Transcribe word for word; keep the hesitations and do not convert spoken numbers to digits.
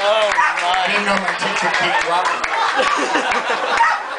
Oh my. I didn't know my teacher Kate Robert.